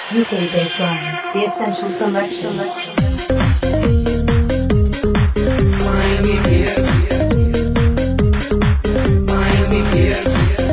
UK Bassline, the essential selection. Miami Beach, Miami Beach,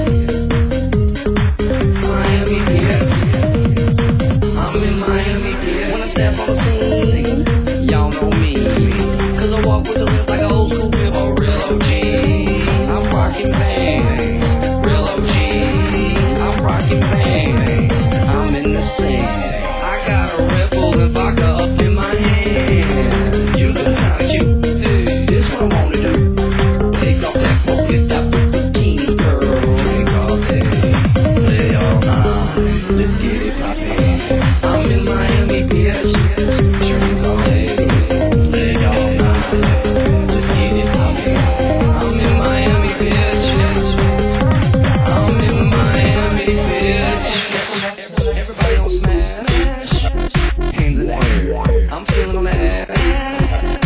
Miami Beach. I'm in Miami Beach. When I step on the scene, y'all know me, 'cause I walk with the lift like an old school whip, a real OG. I'm rocking bands, real OG. I'm rocking bands, I'm in the scene. I got a Red Bull and vodka up in my hand. You look kinda cute, hey, this what I wanna do. Take off that polka dot bikini, girl. Take off that, play all night. Let's get it poppin'. I'm in Miami Beach. Drink all day, play all night. Let's get it poppin'. I'm in Miami Beach. I'm in Miami Beach. Everybody on smash. Hands in the air. I'm feeling on the ass.